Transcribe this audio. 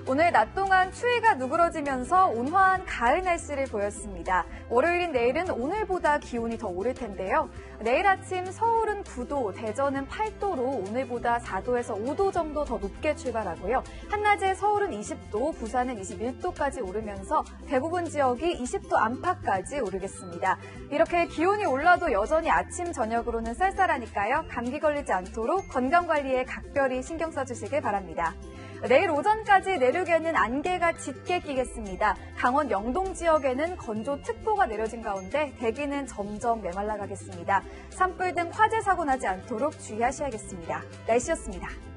오늘 낮 동안 추위가 누그러지면서 온화한 가을 날씨를 보였습니다. 월요일인 내일은 오늘보다 기온이 더 오를 텐데요. 내일 아침 서울은 9도, 대전은 8도로 오늘보다 4도에서 5도 정도 더 높게 출발하고요. 한낮에 서울은 20도, 부산은 21도까지 오르면서 대부분 지역이 20도 안팎까지 오르겠습니다. 이렇게 기온이 올라도 여전히 아침, 저녁으로는 쌀쌀하니까요. 감기 걸리지 않도록 건강관리에 각별히 신경 써주시길 바랍니다. 내일 오전까지 내륙에는 안개가 짙게 끼겠습니다. 강원 영동 지역에는 건조특보가 내려진 가운데 대기는 점점 메말라가겠습니다. 산불 등 화재 사고 나지 않도록 주의하셔야겠습니다. 날씨였습니다.